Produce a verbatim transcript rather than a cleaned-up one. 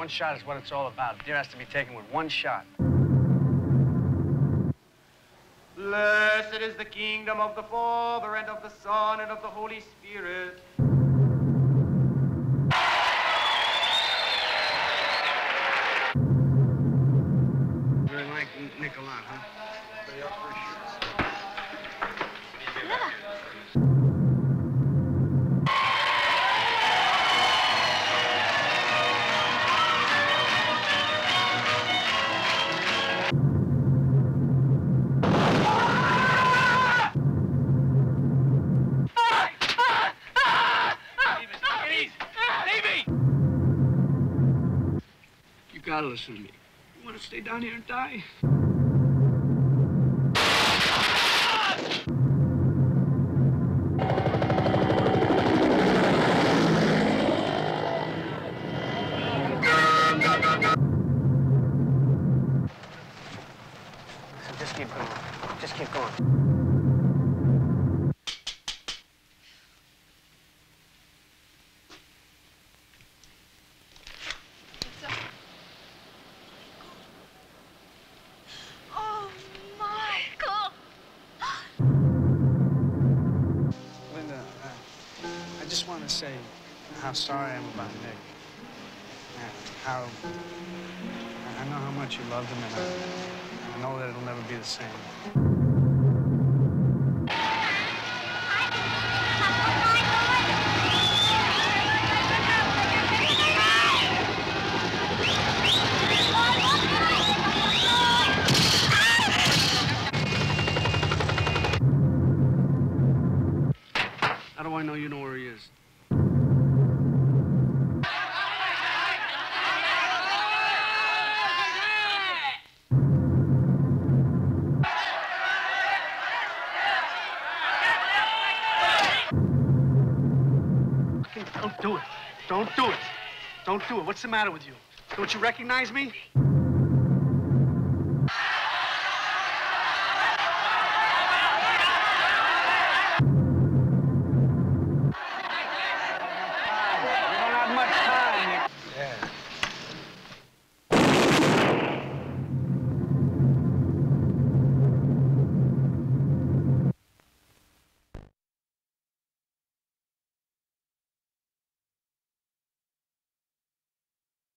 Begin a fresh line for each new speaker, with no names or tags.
One shot is what it's all about. A deer has to be taken with one shot.
Blessed is the kingdom of the Father, and of the Son, and of the Holy Spirit.
Very like Nicolas, huh? Very up for You gotta listen to me. You want to stay down here and die? So just keep going. Just keep going. I just want to say how sorry I am about Nick. And how I know how much you loved him, and I, I know that it'll never be the same. How do I know you know where he is? Don't do it. Don't do it. Don't do it. What's the matter with you? Don't you recognize me?